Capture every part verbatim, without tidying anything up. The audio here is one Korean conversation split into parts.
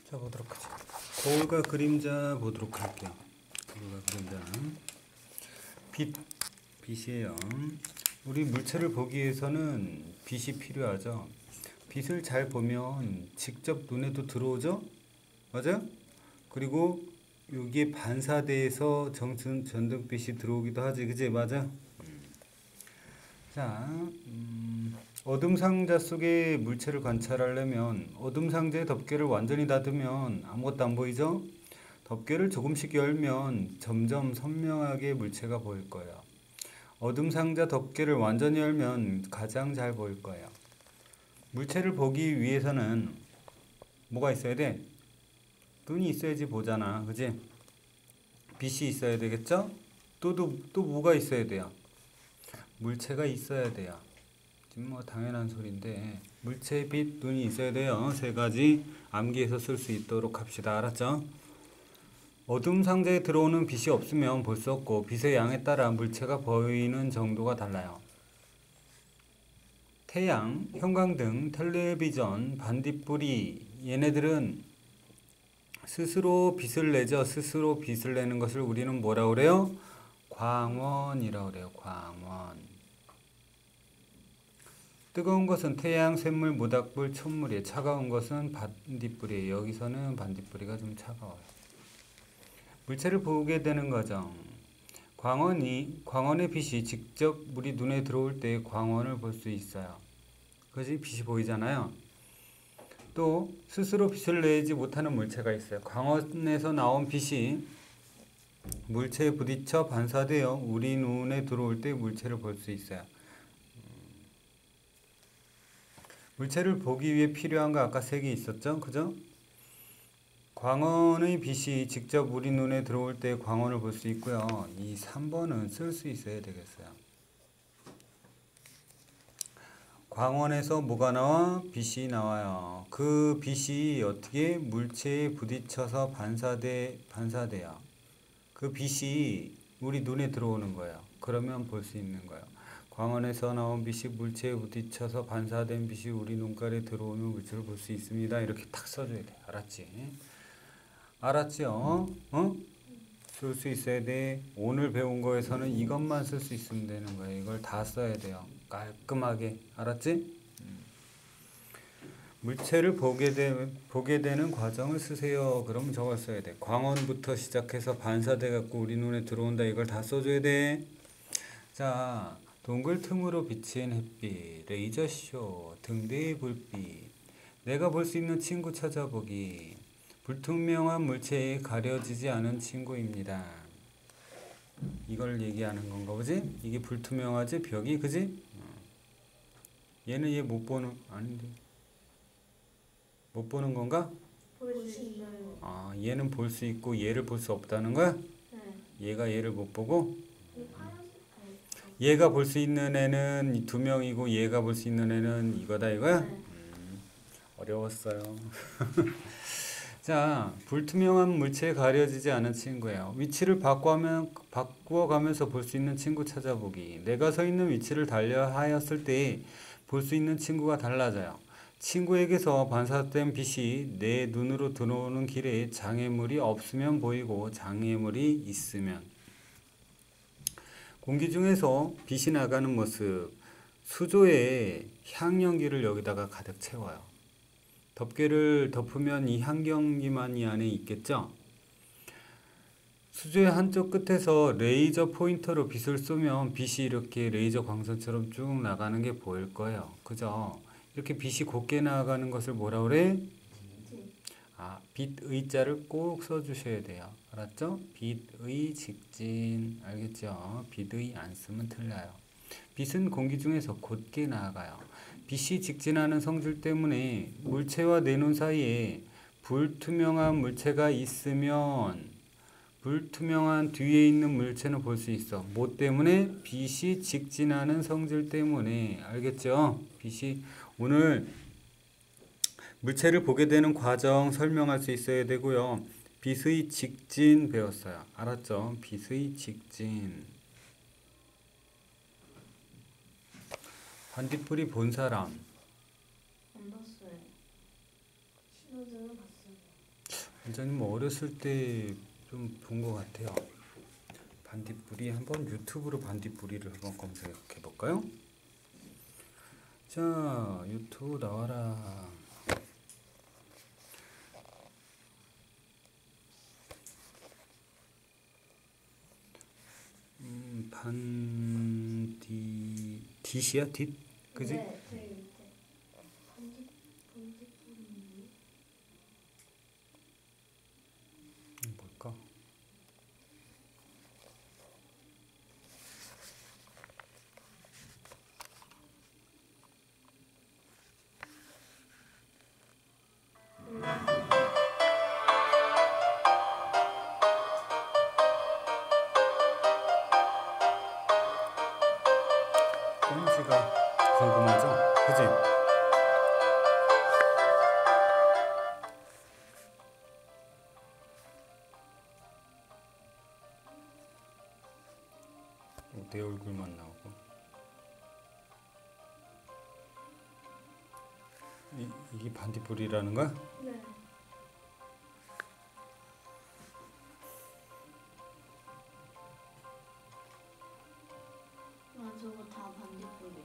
자, 보도록 하죠. 거울과 그림자 보도록 할게요. 거울과 그림자. 빛, 빛이에요. 우리 물체를 보기 위해서는 빛이 필요하죠. 빛을 잘 보면 직접 눈에도 들어오죠? 맞아요? 그리고 여기에 반사돼서 정전, 전등빛이 들어오기도 하지. 그지? 맞아? 자, 음, 어둠 상자 속의 물체를 관찰하려면 어둠 상자의 덮개를 완전히 닫으면 아무것도 안 보이죠? 덮개를 조금씩 열면 점점 선명하게 물체가 보일 거예요. 어둠 상자 덮개를 완전히 열면 가장 잘 보일 거예요. 물체를 보기 위해서는 뭐가 있어야 돼? 눈이 있어야지 보잖아. 그지? 빛이 있어야 되겠죠? 또, 또, 또 뭐가 있어야 돼요? 물체가 있어야 돼요. 지금 뭐 당연한 소리인데 물체, 빛, 눈이 있어야 돼요. 세 가지 암기해서 쓸 수 있도록 합시다. 알았죠? 어둠 상자에 들어오는 빛이 없으면 볼 수 없고 빛의 양에 따라 물체가 보이는 정도가 달라요. 태양, 형광등, 텔레비전, 반딧불이 얘네들은 스스로 빛을 내죠. 스스로 빛을 내는 것을 우리는 뭐라 그래요? 광원이라고 그래요. 광원. 뜨거운 것은 태양, 샘물, 모닥불, 촛물이에요. 차가운 것은 반딧불이에요. 여기서는 반딧불이가 좀 차가워요. 물체를 보게 되는 거죠. 광원이, 광원의 빛이 직접 우리 눈에 들어올 때 광원을 볼 수 있어요. 그지? 빛이 보이잖아요. 또 스스로 빛을 내지 못하는 물체가 있어요. 광원에서 나온 빛이 물체에 부딪혀 반사되어 우리 눈에 들어올 때 물체를 볼 수 있어요. 물체를 보기 위해 필요한 거 아까 세 개 있었죠? 그죠? 광원의 빛이 직접 우리 눈에 들어올 때 광원을 볼 수 있고요. 이 삼 번은 쓸 수 있어야 되겠어요. 광원에서 뭐가 나와? 빛이 나와요. 그 빛이 어떻게 물체에 부딪혀서 반사돼, 반사돼요. 그 빛이 우리 눈에 들어오는 거예요. 그러면 볼 수 있는 거예요. 광원에서 나온 빛이 물체에 부딪혀서 반사된 빛이 우리 눈깔에 들어오는 물체를 볼 수 있습니다. 이렇게 탁 써줘야 돼. 알았지? 알았죠? 어? 쓸 수 있어야 돼. 오늘 배운 거에서는 이것만 쓸 수 있으면 되는 거예요. 이걸 다 써야 돼요. 깔끔하게. 알았지? 음. 물체를 보게, 되, 보게 되는 과정을 쓰세요. 그러면 저걸 써야 돼. 광원부터 시작해서 반사돼 갖고 우리 눈에 들어온다. 이걸 다 써줘야 돼. 자, 동글 틈으로 비친 햇빛, 레이저쇼, 등대의 불빛, 내가 볼 수 있는 친구 찾아보기, 불투명한 물체에 가려지지 않은 친구입니다. 이걸 얘기하는 건가 보지? 이게 불투명하지? 벽이 그지? 얘는 얘 못 보는 아닌데 못 보는 건가? 볼 수 있어요. 아, 얘는 볼 수 있고 얘를 볼 수 없다는 거야? 네. 얘가 얘를 못 보고 얘가 볼 수 있는 애는 두 명이고 얘가 볼 수 있는 애는 이거다 이거야? 네. 음, 어려웠어요. 자, 불투명한 물체에 가려지지 않은 친구예요. 위치를 바꿔가면, 바꾸어가면서 볼 수 있는 친구 찾아보기. 내가 서 있는 위치를 달려 하였을 때 볼 수 있는 친구가 달라져요. 친구에게서 반사된 빛이 내 눈으로 들어오는 길에 장애물이 없으면 보이고 장애물이 있으면. 공기 중에서 빛이 나가는 모습. 수조에 향연기를 여기다가 가득 채워요. 덮개를 덮으면 이 향경기만 이 안에 있겠죠? 수조의 한쪽 끝에서 레이저 포인터로 빛을 쏘면 빛이 이렇게 레이저 광선처럼 쭉 나가는 게 보일 거예요. 그죠? 이렇게 빛이 곱게 나가는 것을 뭐라 그래? 아, 빛의 자를 꼭 써주셔야 돼요. 알았죠? 빛의 직진. 알겠죠? 빛의 안 쓰면 틀려요. 빛은 공기 중에서 곧게 나아가요. 빛이 직진하는 성질 때문에 물체와 내 눈 사이에 불투명한 물체가 있으면 불투명한 뒤에 있는 물체는 볼 수 있어. 뭐 때문에? 빛이 직진하는 성질 때문에. 알겠죠? 빛이 오늘 물체를 보게 되는 과정 설명할 수 있어야 되고요. 빛의 직진 배웠어요. 알았죠? 빛의 직진. 반딧불이 본 사람. 안 봤어요. 신호등은 봤어요. 완전히 뭐 어렸을 때 좀 본 것 같아요. 반딧불이 한번 유튜브로 반딧불이를 한번 검색해 볼까요? 자, 유튜브 나와라. 음, 반디 딧이야 딧? 그지? 네, 저기 밑에. 반지, 반지불이. 음, 뭘까? 뭔지가 궁금하죠? 그지? 어, 내 얼굴만 나오고 이, 이게 반딧불이라는 거야? 네. 아, 저거 다 반딧불이.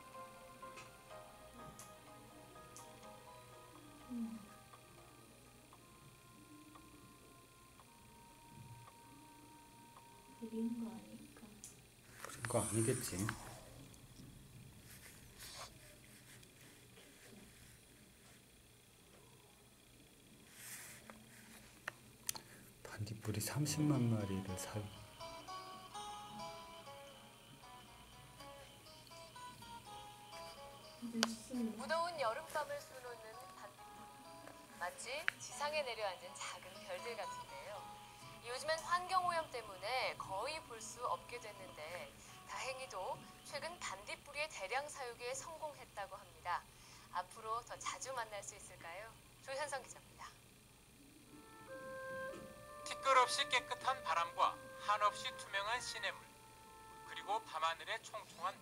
음. 그린 거 아닐까? 그런 거 아니겠지. 반딧불이 삼십만 마리를 사. 뉴스. 무더운 여름밤을 수놓는 반딧불. 마치 지상에 내려앉은 작은 별들 같은데요. 요즘엔 환경오염 때문에 거의 볼 수 없게 됐는데 다행히도 최근 반딧불이의 대량 사육에 성공했다고 합니다. 앞으로 더 자주 만날 수 있을까요? 조현성 기자입니다. 티끌없이 깨끗한 바람과 한없이 투명한 시냇물, 그리고 밤하늘의 총총한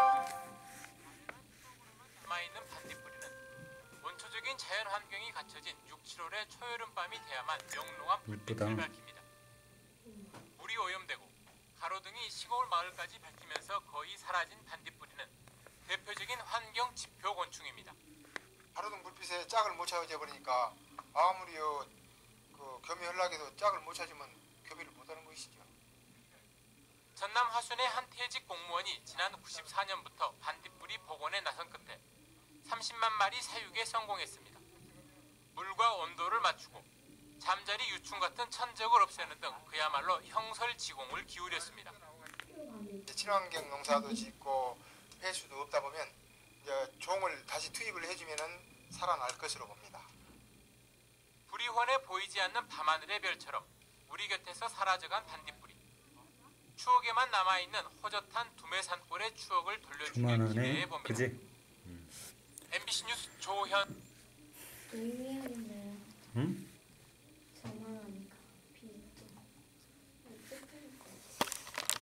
남아있는 반딧불이는 원초적인 자연 환경이 갖춰진 육, 칠월의 초여름밤이 돼야만 명랑한 불빛을 밝힙니다. 물이 오염되고 가로등이 시골 마을까지 밝히면서 거의 사라진 반딧불이는 대표적인 환경 지표 곤충입니다. 가로등 불빛에 짝을 못 찾아 버리니까 아무리 요, 그 겸이 연락해도 짝을 못 찾으면 겸이를 못하는 것이죠. 전남 화순의 한 퇴직 공무원이 지난 구십사 년부터 반딧불이 복원에 나선 끝에 삼십만 마리 사육에 성공했습니다. 물과 온도를 맞추고 잠자리 유충 같은 천적을 없애는 등 그야말로 형설지공을 기울였습니다. 이제 친환경 농사도 짓고 폐수도 없다 보면 이제 종을 다시 투입을 해주면은 살아날 것으로 봅니다. 불이 환해 보이지 않는 밤하늘의 별처럼 우리 곁에서 사라져간 반딧불이 추억에만 남아있는 호젓한 두메 산골의 추억을 돌려주길 조만하네. 기대해 봅니다. 그지? 엠비씨 뉴스 조현. 의미있네요. 응?